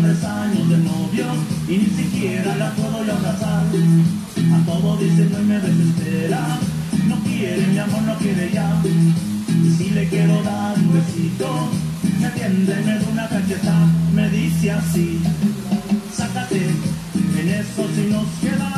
3 años de novio y ni siquiera la puedo yo abrazar. A todo dice no y me desespera. No quiere mi amor, no quiere ya. Y si le quiero dar un besito, me atiende, me da una cacheta, me dice así: sácate, en eso si nos queda.